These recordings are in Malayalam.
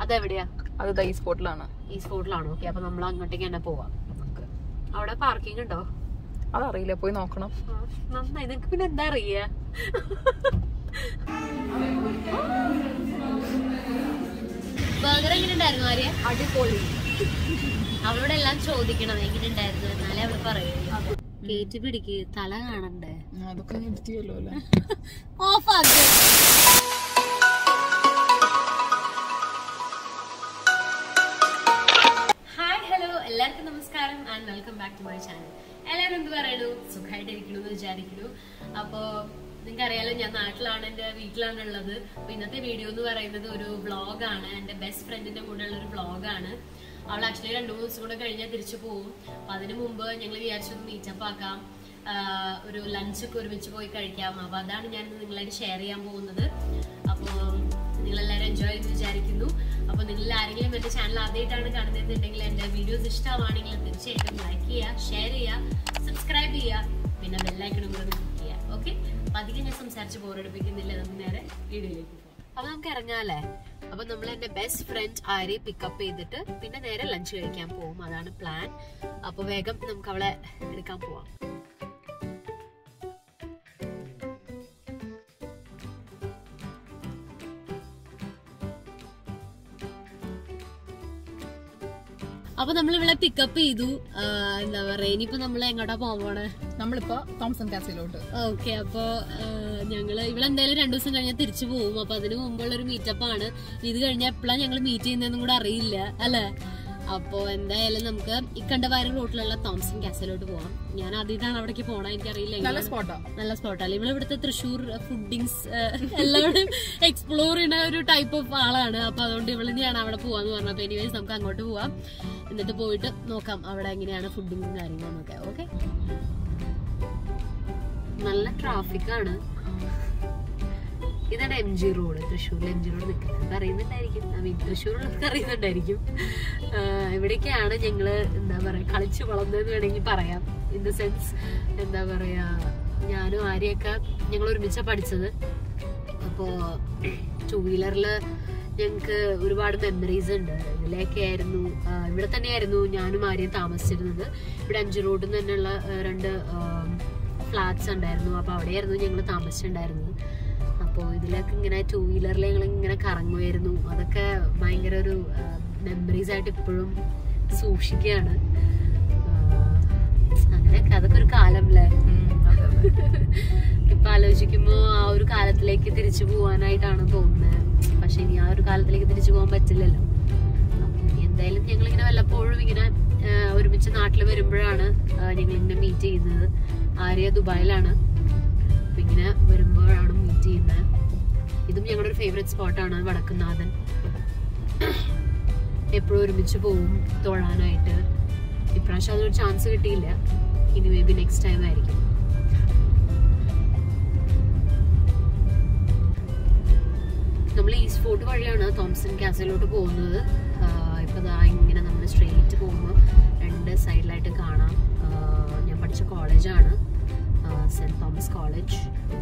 അതെവിടെയാ? അത് ഈ സ്പോട്ടിലാണ്. ഈ സ്പോട്ടിലാണോ? ഓക്കെ, അപ്പൊ നമ്മൾ അങ്ങോട്ടേക്ക് തന്നെ പോവാം. അവിടെ പാർക്കിംഗ് ഉണ്ടോ? അതറിയില്ല, പോയി നോക്കണം. നന്നായി. നിനക്ക് പിന്നെ എന്താ അറിയാ? ബർഗർ എങ്ങനെ ഉണ്ടായിരുന്നു ആര്യ? അടിപൊളി. അവളോട് എല്ലാം ചോദിക്കണം എങ്ങനെ ഉണ്ടായിരുന്നു, എന്നാലേ അവള് പറയുള്ളൂ. കേറ്റി പിടിക്ക്, തല കാണണ്ടേ? അതൊക്കെ നിർത്തിയല്ലോ അല്ലേ. ഓഫാക്ക്. ഹായ്, ഹലോ, എല്ലാവർക്കും നമസ്കാരം and welcome back to my channel. എല്ലാവരും എന്ത് പറയണു? സുഖമായിട്ടിരിക്കണു എന്ന് വിചാരിക്കുന്നു. അപ്പോ നിങ്ങൾക്ക് അറിയാലോ, ഞാൻ നാട്ടിലാണ്, എന്റെ വീട്ടിലാണ് ഉള്ളത്. അപ്പൊ ഇന്നത്തെ വീഡിയോ എന്ന് പറയുന്നത് ഒരു വ്ളോഗാണ്. എന്റെ ബെസ്റ്റ് ഫ്രണ്ടിന്റെ കൂടെ ഉള്ള ഒരു വ്ളോഗാണ്. അവൾ ആക്ച്വലി 2-3 ദിവസം കൂടെ കഴിഞ്ഞാൽ തിരിച്ചു പോകും. അപ്പൊ അതിനു മുമ്പ് ഞങ്ങൾ വിചാരിച്ചൊന്ന് മീറ്റപ്പ് ആക്കാം, ഒരു ലഞ്ചൊക്കെ ഒരുമിച്ച് പോയി കഴിക്കാം. അപ്പൊ അതാണ് ഞാൻ നിങ്ങളായിട്ട് ഷെയർ ചെയ്യാൻ പോകുന്നത്. അപ്പോൾ നിങ്ങളെല്ലാവരും എൻജോയ് ചെയ്ത് വിചാരിക്കുന്നു. അപ്പൊ നിങ്ങൾ ആരെങ്കിലും എന്റെ ചാനൽ ആദ്യമായിട്ടാണ് കാണുന്നതെന്നുണ്ടെങ്കിൽ എന്റെ വീഡിയോസ് ഇഷ്ടമാണെങ്കിൽ തീർച്ചയായിട്ടും ലൈക്ക് ചെയ്യുക, ഷെയർ ചെയ്യുക, സബ്സ്ക്രൈബ് ചെയ്യുക, പിന്നെ ബെല്ലൈക്കണും കൂടെ ക്ലിക്ക് ചെയ്യുക. ഓക്കെ, അപ്പൊ അധികം ഞാൻ സംസാരിച്ച് ബോറടിപ്പിക്കുന്നില്ല, നമുക്ക് നേരെ വീഡിയോയിലേക്ക് പോകാം. അപ്പൊ നമുക്ക് ഇറങ്ങാല്ലേ? അപ്പൊ നമ്മൾ എന്റെ ബെസ്റ്റ് ഫ്രണ്ട് ആര്യെ പിക്കപ്പ് ചെയ്തിട്ട് പിന്നെ നേരെ ലഞ്ച് കഴിക്കാൻ പോകും. അതാണ് പ്ലാൻ. അപ്പൊ വേഗം നമുക്ക് അവളെ എടുക്കാൻ പോവാം. അപ്പൊ നമ്മൾ ഇവിടെ പിക്കപ്പ് ചെയ്തു. എന്താ പറയാ, ഇനിയിപ്പോ നമ്മള് എങ്ങോട്ടാ പോവാണ്? നമ്മളിപ്പോ തോംസൺ കാസിലോട്ട്. ഓക്കെ, അപ്പൊ ഞങ്ങള് ഇവിടെ എന്തായാലും 2 ദിവസം കഴിഞ്ഞാൽ തിരിച്ചു പോകും. അപ്പൊ അതിന് മുമ്പുള്ള ഒരു മീറ്റപ്പ് ആണ്. ഇത് കഴിഞ്ഞാൽ എപ്പോഴാണ് ഞങ്ങൾ മീറ്റ് ചെയ്യുന്നതെന്നും കൂടെ അറിയില്ല അല്ലെ. അപ്പൊ എന്തായാലും നമുക്ക് ഇക്കണ്ടവാരി റോഡിലുള്ള തോംസൺ കാസിലോട്ട് പോവാം. ഞാൻ ആദ്യമായിട്ടാണ് അവിടേക്ക് പോണ, എനിക്കറിയില്ല. നല്ല സ്പോട്ടല്ലേ. ഇവിടെ ഇവിടുത്തെ തൃശ്ശൂർ ഫുഡിങ്സ് എല്ലാവരും എക്സ്പ്ലോർ ചെയ്യുന്ന ഒരു ടൈപ്പ് ഓഫ് ആളാണ്. അപ്പൊ അതുകൊണ്ട് ഇവളിനെയാണ് അവിടെ പോവാന്ന് പറഞ്ഞത്. അപ്പൊ എനിവേസ് നമുക്ക് അങ്ങോട്ട് പോവാം, എന്നിട്ട് പോയിട്ട് നോക്കാം അവിടെ എങ്ങനെയാണ് ഫുഡിങ്ങും കാര്യങ്ങളൊക്കെ. ഓക്കെ, നല്ല ട്രാഫിക് ആണ്. ഇതാണ് MG റോഡ്, തൃശ്ശൂരിൽ MG റോഡ് നിൽക്കുന്നത് അറിയുന്നുണ്ടായിരിക്കും. തൃശ്ശൂരുള്ളവർക്ക് അറിയുന്നുണ്ടായിരിക്കും. ഇവിടേക്കാണ് ഞങ്ങള് എന്താ പറയാ കളിച്ചു വളർന്നതെന്ന് വേണമെങ്കിൽ പറയാം. ഇൻ ദ സെൻസ് എന്താ പറയാ, ഞാനും ആര്യൊക്കെ ഞങ്ങൾ ഒരുമിച്ചാ പഠിച്ചത്. അപ്പോ 2 വീലറില് ഞങ്ങക്ക് ഒരുപാട് മെമ്മറീസ് ഉണ്ട്. ഇതിലേക്ക് ആയിരുന്നു, ഇവിടെ തന്നെയായിരുന്നു ഞാനും ആര്യം താമസിച്ചിരുന്നത്. ഇവിടെ MG റോഡിൽ നിന്ന് തന്നെയുള്ള 2 ഫ്ലാറ്റ്സ് ഉണ്ടായിരുന്നു. അപ്പൊ അവിടെയായിരുന്നു ഞങ്ങൾ താമസിച്ചിട്ടുണ്ടായിരുന്നത്. അപ്പോൾ ഇതിലൊക്കെ ഇങ്ങനെ 2 വീലറിൽ ഞങ്ങൾ ഇങ്ങനെ കറങ്ങുമായിരുന്നു. അതൊക്കെ ഭയങ്കര ഒരു മെമ്മറീസ് ആയിട്ട് ഇപ്പോഴും സൂക്ഷിക്കുകയാണ്. അങ്ങനെയൊക്കെ അതൊക്കെ ഒരു കാലം അല്ലേ. ഇപ്പൊ ആലോചിക്കുമ്പോ ആ ഒരു കാലത്തിലേക്ക് തിരിച്ചു പോവാനായിട്ടാണ് തോന്നുന്നത്. പക്ഷെ ഇനി ആ ഒരു കാലത്തിലേക്ക് തിരിച്ചു പോകാൻ പറ്റില്ലല്ലോ. എന്തായാലും ഞങ്ങളിങ്ങനെ വല്ലപ്പോഴും ഇങ്ങനെ ഒരുമിച്ച് നാട്ടിൽ വരുമ്പോഴാണ് ഞങ്ങൾ ഇങ്ങനെ മീറ്റ് ചെയ്യുന്നത്. ആര്യ ദുബായിലാണ്. അപ്പൊ ഇങ്ങനെ വരുമ്പോഴാണ് മീറ്റ് ചെയ്യുന്നത്. ഇതും ഞങ്ങളുടെ ഒരു ഫേവറേറ്റ് സ്പോട്ടാണ്, വടക്കുന്നാഥൻ. എപ്പോഴും ഒരുമിച്ച് പോവും തൊഴാനായിട്ട്. ഇപ്രാവശ്യം അതൊരു ചാൻസ് കിട്ടിയില്ല. ഇനി മേ ബി നെക്സ്റ്റ് ടൈം ആയിരിക്കും. നമ്മൾ ഈസ്റ്റ് ഫോർട്ട് വഴിയാണ് തോംസൺ കാസിലോട്ട് പോകുന്നത്. ഇപ്പൊ ഇങ്ങനെ നമ്മൾ സ്ട്രെയിറ്റ് പോകുമ്പോൾ 2 സൈഡിലായിട്ട് കാണാം. ഞാൻ പഠിച്ച കോളേജാണ് സെന്റ് തോമസ് കോളേജ്.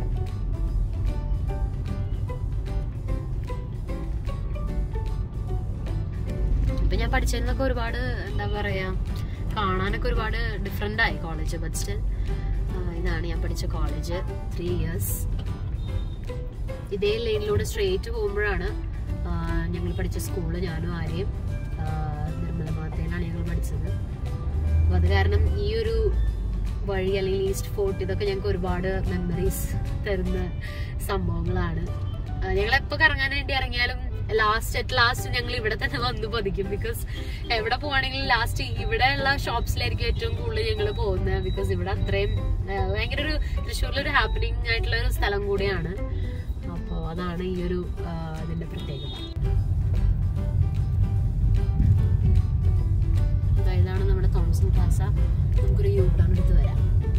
ഇപ്പൊ ഞാൻ പഠിച്ചതിനൊക്കെ ഒരുപാട് എന്താ പറയാ കാണാനൊക്കെ ഒരുപാട് ഡിഫറെന്റ് ആയി കോളേജ്. ബട്ട് സ്റ്റിൽ ഇതാണ് ഞാൻ പഠിച്ച കോളേജ്. 3 ഇയേഴ്സ് ഇതേ ലൈനിലൂടെ സ്ട്രെയിറ്റ് പോകുമ്പോഴാണ് ഞങ്ങൾ പഠിച്ച സ്കൂള്. ഞാനും ആരെയും നിർമ്മല മാത്തയിലാണ് ഞങ്ങൾ പഠിച്ചത്. അപ്പൊ അത് കാരണം ഈ ഒരു വഴി അല്ലെങ്കിൽ ഈസ്റ്റ് ഫോർട്ട് ഇതൊക്കെ ഞങ്ങൾക്ക് ഒരുപാട് മെമ്മറീസ് തരുന്ന സംഭവങ്ങളാണ്. ഞങ്ങളെപ്പോ കറങ്ങാൻ വേണ്ടി ഇറങ്ങിയാലും ലാസ്റ്റ് ഞങ്ങൾ ഇവിടെ തന്നെ വന്നു പതിക്കും. ബിക്കോസ് എവിടെ പോവാണെങ്കിലും ലാസ്റ്റ് ഇവിടെ ഉള്ള ഷോപ്സിലായിരിക്കും ഏറ്റവും കൂടുതൽ ഞങ്ങൾ പോകുന്നത്. ബിക്കോസ് ഇവിടെ അത്രയും ഭയങ്കര ഒരു തൃശ്ശൂരിലൊരു ഹാപ്പനിങ് ആയിട്ടുള്ള ഒരു സ്ഥലം കൂടിയാണ്. അപ്പോ അതാണ് ഈ ഒരു ഇതിന്റെ പ്രത്യേകത. ഇതാണ് നമ്മുടെ തോംസൺ പ്ലാസ. നമുക്കൊരു യൂ ടേൺ എടുത്ത് വരാം.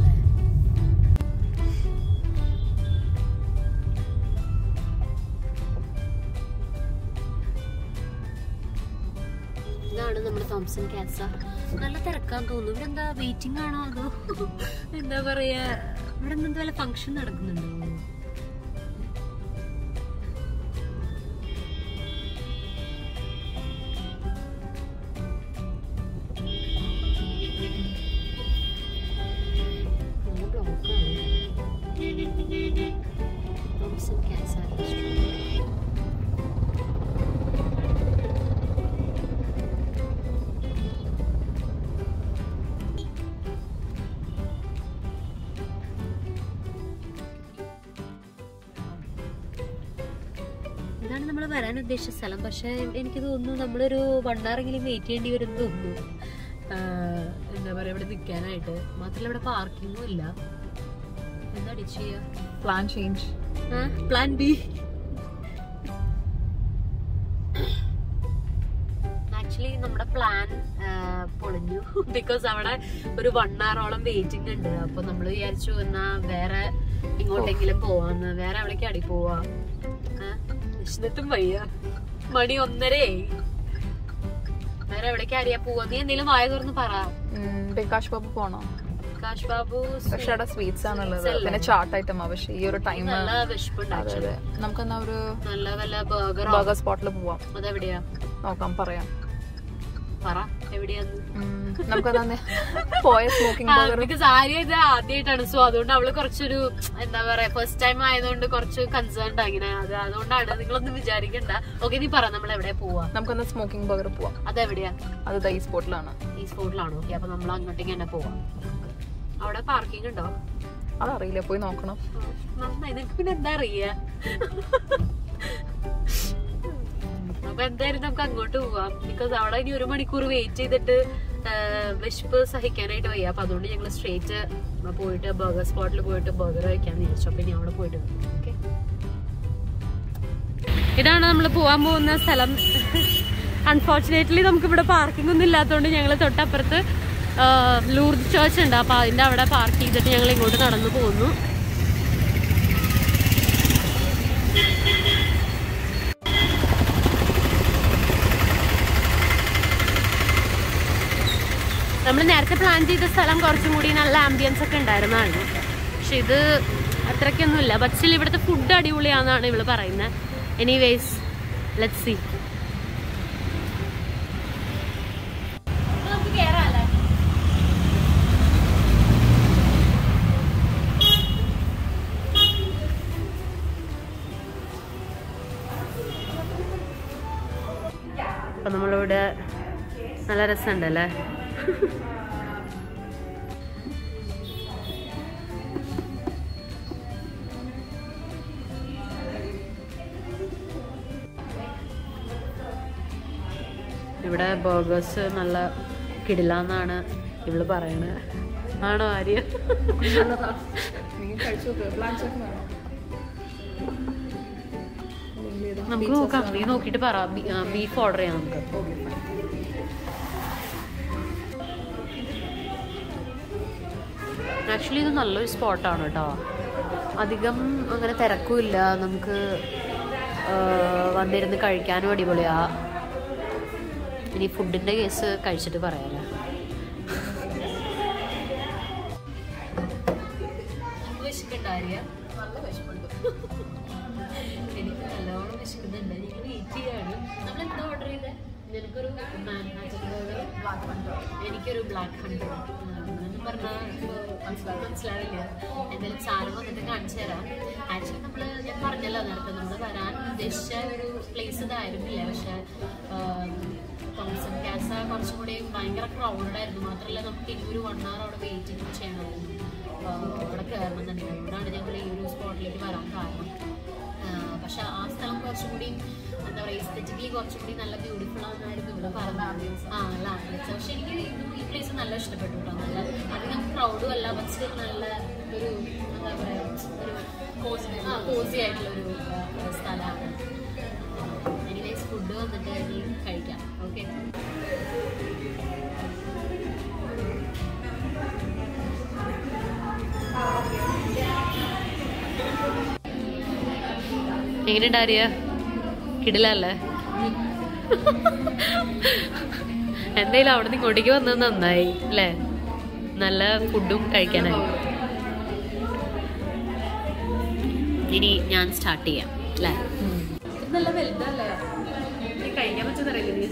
ഇതാണ് നമ്മുടെ തോംസൺ കാസ. നല്ല തിരക്കാൻ തോന്നുന്നു. ഇവിടെ എന്താ വെയിറ്റിംഗ് ആണോ അതോ എന്താ പറയാ, ഇവിടെ എന്താ വല്ല ഫംഗ്ഷൻ നടക്കുന്നുണ്ടോ? നമ്മൾ വരാൻ ഉദ്ദേശിച്ച സ്ഥലം. പക്ഷെ എനിക്ക് തോന്നുന്നു നമ്മളൊരു 1 hour വെയിറ്റ് ചെയ്യേണ്ടി വരും തോന്നുന്നു. എന്താ പറയാ ഇവിടെ നിൽക്കാനായിട്ട്. മാത്രമല്ല ഇവിടെ പാർക്കിങ്ങും ഇല്ല. എന്താ ചെയ്യാ? Plan change. Plan B. Actually നമ്മുടെ പ്ലാൻ പൊളിഞ്ഞു. ബിക്കോസ് അവിടെ ഒരു 1 hour വെയിറ്റിംഗ് ഉണ്ട്. അപ്പൊ നമ്മള് വിചാരിച്ചു എന്നാ വേറെ ഇങ്ങോട്ടെങ്കിലും പോവാന്ന്. വേറെ എവിടേക്ക് അടി പോവാ. വിശന്നിട്ടും വയ്യ. മണി 1:30. വേറെ എവിടേക്ക് അടിയാ പോവാ? നീ എന്തെങ്കിലും വായ തുറന്ന് പറ. പ്രകാശ് ബാബു പോണോ? പ്രകാശ് ബാബു പക്ഷെ അവിടെ സ്വീറ്റ്സ് ആണുള്ളത്. പിന്നെ ചാട്ട് ഐറ്റം. പക്ഷെ ഈ ഒരു ടൈം നമുക്കെന്നാ ഒരു നല്ല വല്ല ബർഗർ സ്പോട്ടിൽ പോവാം. അതെവിടെയാ നോക്കാം, പറയാം. പറ എവിടെയാന്ന്. നമുക്കതാ പോയ സ്മോക്കിംഗ് ബർഗർ. ബിക്കോസ് ആര്യ ഇത് ആദ്യമായിട്ടാണ്. സോ അതുകൊണ്ട് അവള് കുറച്ചൊരു എന്താ പറയാ ഫസ്റ്റ് ടൈം ആയതുകൊണ്ട് കുറച്ച് കൺസേൺഡ് അങ്ങനെ. അതുകൊണ്ടാണ്. നിങ്ങളൊന്നും വിചാരിക്കണ്ട. ഓക്കെ, നീ പറ നമ്മൾ എവിടെ പോവാ? നമുക്കെന്നാ സ്മോക്കിംഗ് ബർഗർ പോവാം. അതെവിടെയാ? അത് ഈ സ്പോട്ടിലാണ്. ഈ സ്പോട്ടിലാണോ? ഓക്കെ, അപ്പൊ നമ്മൾ അങ്ങോട്ടേക്ക് തന്നെ പോവാം. അവിടെ പാർക്കിംഗ് ഉണ്ടോ? അതറിയില്ല, പോയി നോക്കണം. നന്നായി. നിനക്ക് പിന്നെ എന്താ അറിയാ? അപ്പൊ എന്തായാലും നമുക്ക് അങ്ങോട്ട് പോവാം. ബിക്കോസ് അവിടെ ഇനി 1 മണിക്കൂർ വെയിറ്റ് ചെയ്തിട്ട് വിശപ്പ് സഹിക്കാനായിട്ട് വയ്യ. അപ്പൊ അതുകൊണ്ട് ഞങ്ങൾ സ്ട്രേറ്റ് പോയിട്ട് ബർഗർ സ്പോട്ടിൽ പോയിട്ട് ബർഗർ കഴിക്കാന്ന് വിചാരിച്ചു. അപ്പൊ ഇനി അവിടെ പോയിട്ട് ഓക്കെ. ഇതാണ് നമ്മൾ പോവാൻ പോകുന്ന സ്ഥലം. അൺഫോർച്ചുനേറ്റ്ലി നമുക്ക് ഇവിടെ പാർക്കിംഗ് ഒന്നും ഇല്ലാത്തതുകൊണ്ട് ഞങ്ങൾ തൊട്ടപ്പുറത്ത് ലൂർദ് ചർച്ച് ഉണ്ട്. അപ്പൊ അതിന്റെ അവിടെ പാർക്ക് ചെയ്തിട്ട് ഞങ്ങൾ ഇങ്ങോട്ട് നടന്നു പോകുന്നു. നമ്മൾ നേരത്തെ പ്ലാൻ ചെയ്ത സ്ഥലം കുറച്ചും കൂടി നല്ല ആംബിയൻസ് ഒക്കെ ഉണ്ടായിരുന്നതാണ്. പക്ഷെ ഇത് അത്രയ്ക്കൊന്നുമില്ല. പക്ഷേ ഇവിടുത്തെ ഫുഡ് അടിപൊളിയാണെന്നാണ് ഇവള് പറയുന്നത്. Anyways let's see. അപ്പൊ നമ്മളിവിടെ നല്ല രസമുണ്ടല്ലേ. ഇവിടെ ബർഗേഴ്സ് നല്ല കിടിലാന്നാണ് ഇവള് പറയണത്. ആണോ ആര്യ? നമുക്ക് നോക്കാം. നീ നോക്കിട്ട് പറ. ബീഫ് ഓർഡർ ചെയ്യാം നമുക്ക്. ആക്ച്വലി ഇത് നല്ലൊരു സ്പോട്ടാണ് കേട്ടോ. അധികം അങ്ങനെ തിരക്കുമില്ല. നമുക്ക് വന്നിരുന്ന് കഴിക്കാനും അടിപൊളിയാ. ഇനി ഫുഡിന്റെ കേസ് കഴിച്ചിട്ട് പറയാലോ. വിശക്കുണ്ടായിരിയ? നല്ല വിശപ്പുണ്ട്. എനിക്ക് നല്ലോണം വിശക്കുന്നുണ്ട്. ഞങ്ങൾ വെയിറ്റ് ചെയ്യാണ്. നമ്മൾ എന്താ ഓർഡർ ചെയ്തത്? നിനക്കൊരു ബ്ലാക്ക് ഹണ്ടർ, എനിക്കൊരു ബ്ലാക്ക് ഹണ്ടർ. പറഞ്ഞാൽ മനസ്സിലാവില്ല. എന്തായാലും സാധനം വന്നിട്ട് കാണിച്ചു തരാം. ആക്ച്വലി ഞാൻ പറഞ്ഞല്ലോ നേരത്തെ നമ്മൾ വരാൻ ഉദ്ദേശിച്ച ഒരു പ്ലേസ് ഇതായിരുന്നില്ല. പക്ഷെ തോംസൺ കാസ കുറച്ചും കൂടി ഭയങ്കര ക്രൗഡഡ് ആയിരുന്നു. മാത്രമല്ല നമുക്ക് ഇനി ഒരു 1 hour അവിടെ വെയിറ്റ് ചെയ്യണമായിരുന്നു അവിടെ കയറണമെന്നുണ്ടെങ്കിൽ. അതുകൊണ്ടാണ് ഞങ്ങൾ ഈ ഒരു സ്പോട്ടിലേക്ക് വരാൻ കാരണം. പക്ഷെ ആ സ്ഥലം കുറച്ചും കൂടി എന്താ പറയുക എസ്തെറ്റിക്കലി കുറച്ചും കൂടി നല്ല ബ്യൂട്ടിഫുൾ ആണെന്നായിരുന്നു ഇവിടെ പറഞ്ഞത്. നല്ല ആംബിയൻസ്. പക്ഷെ എനിക്ക് ഈ പ്ലേസ് നല്ല ഇഷ്ടപ്പെട്ടു കേട്ടോ. നല്ല അധികം ക്രൗഡും അല്ല. പക്ഷെ നല്ല ഒരു എന്താ പറയുക ഒരു കോസി ആയിട്ടുള്ളൊരു സ്ഥലമാണ്. എനിവേസ് ഫുഡ് വന്നിട്ട് ഇനി കഴിക്കാം. ഓക്കെ. എങ്ങനെയുണ്ടാരിയ? കിടിലല്ലേ? എന്തായാലും അവിടെ നിന്ന് ഇങ്ങോട്ടേക്ക് വന്നത് നന്നായി അല്ലേ? നല്ല ഫുഡും കഴിക്കാനായി. ഇനി ഞാൻ സ്റ്റാർട്ട് ചെയ്യാം അല്ലേ? നല്ല വലുതല്ലേ? കഴിക്കാൻ പറ്റുന്നറിയില്ല.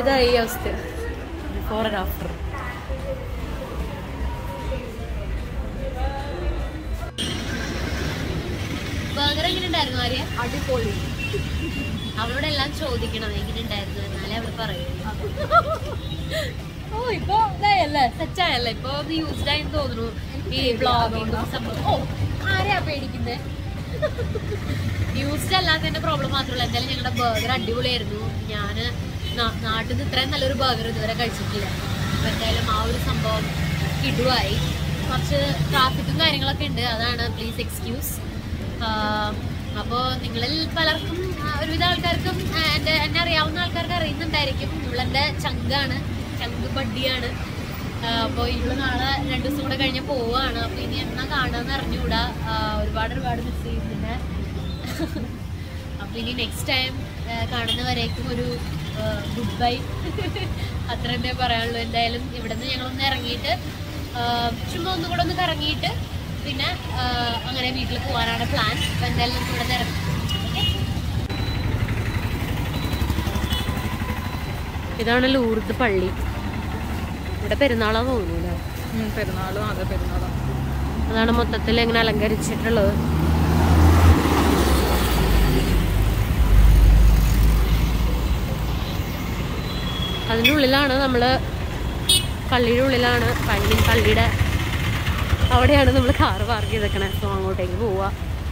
ഇതായി ഈ അവസ്ഥ. Before and after. ബർഗർ എങ്ങനെ ഉണ്ടായിരുന്നു ആര്യ? അടിപൊളി. അവളോട് എല്ലാം ചോദിക്കണം എങ്ങനെ ഉണ്ടായിരുന്നു, എന്നാലേ അവള് പറയൂ. ഓ ഇപ്പൊ ഇതായല്ലേ, സെറ്റായല്ലേ, ഇപ്പൊ യൂസ്ഡ് ആയെന്ന് തോന്നുന്നു ഈ ബ്ലോഗിംഗ് സംഭവം. ഓ ആരെയാ പേടിക്കുന്നേ? യൂസ്ഡ് അല്ലാത്തതിന്റെ പ്രോബ്ലം മാത്രമല്ല. എന്തായാലും ഞങ്ങളുടെ ബർഗർ അടിപൊളിയായിരുന്നു. ഞാന് നാട്ടിൽ നിന്ന് ഇത്രയും നല്ലൊരു ബർഗർ ഇതുവരെ കഴിച്ചിട്ടില്ല. അപ്പൊ എന്തായാലും ആ ഒരു സംഭവം കിടുവായി. കുറച്ച് ട്രാഫിക്കും കാര്യങ്ങളൊക്കെ ഉണ്ട്, അതാണ്, പ്ലീസ് എക്സ്ക്യൂസ്. അപ്പോൾ നിങ്ങളിൽ പലർക്കും ഒരുവിധ ആൾക്കാർക്കും എന്നെ അറിയാവുന്ന ആൾക്കാർക്ക് അറിയുന്നുണ്ടായിരിക്കും. ഇവളെൻ്റെ ചങ്കാണ്, ചങ്ക് ബഡ്ഡിയാണ്. അപ്പോൾ ഇവള് നാളെ 2 ദിവസം കൂടെ കഴിഞ്ഞ് പോവുകയാണ്. അപ്പോൾ ഇനി എന്നാ കാണാന്ന് അറിഞ്ഞുകൂടാ. ഒരുപാട് മിസ് ചെയ്യും. പിന്നെ അപ്പോൾ ഇനി നെക്സ്റ്റ് ടൈം കാണുന്നവരേക്കും ഒരു ഗുഡ് ബൈ, അത്ര തന്നെ പറയാനുള്ളൂ. എന്തായാലും ഇവിടെ നിന്ന് ഞങ്ങളൊന്ന് ഇറങ്ങിയിട്ട് ചുമ്മാ ഒന്നുകൂടെ ഒന്ന് കറങ്ങിയിട്ട് പിന്നെ അങ്ങനെ വീട്ടിൽ പോകാനാണ് പ്ലാൻ. അപ്പം എന്തായാലും നമുക്ക് ഇവിടെ ഇറങ്ങും. ഇതാണ് ലൂർദ് പള്ളി. ഇവിടെ പെരുന്നാളാന്ന് തോന്നുന്നു. പെരുന്നാളും അതെ പെരുന്നാളാണ്. അതാണ് മൊത്തത്തിൽ എങ്ങനെ അലങ്കരിച്ചിട്ടുള്ളത്. അതിൻ്റെ ഉള്ളിലാണ് നമ്മള്, പള്ളിയുടെ ഉള്ളിലാണ്, പള്ളിയുടെ അവിടെയാണ് നമ്മൾ കാറ് പാർക്ക് ചെയ്തേക്കണേ. സോ അങ്ങോട്ടേക്ക് പോവാ.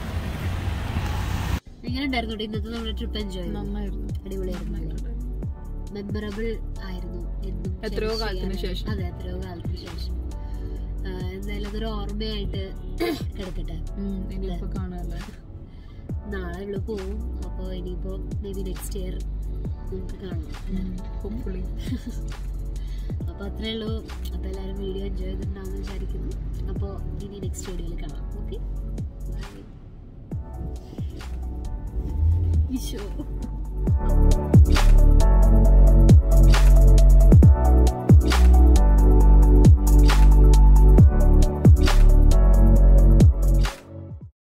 എങ്ങനെ ഉണ്ടായിരുന്നു ഇന്നത്തെ നമ്മുടെ ട്രിപ്പ്? എൻജോയ് നന്നായിരുന്നു, അടിപൊളിയായിരുന്നു, മെമ്മറബിൾ ആയിരുന്നു. എത്രയോ കാലത്തിന് ശേഷം. അതെ, എത്രയോ കാലത്തിന് ശേഷം. എന്തായാലും അതൊരു ഓർമ്മയായിട്ട് കിടക്കട്ടെ. ഇനിയിപ്പോ കാണാല്ലേ, നാളെ ഉള്ളു പോവും. അപ്പോൾ ഇനിയിപ്പോ മേ ബി നെക്സ്റ്റ് ഇയർ നമുക്ക് കാണാം, ഹോപ്പ്ഫുള്ളി. അപ്പോൾ അത്രേ ഉള്ളൂ. അപ്പോൾ എല്ലാവരും വീഡിയോ എൻജോയ് ചെയ്തിട്ടുണ്ടാവുമെന്ന് വിചാരിക്കുന്നു. അപ്പോൾ ഇനി നെക്സ്റ്റ് വീഡിയോയിൽ കാണാം. Okay, by.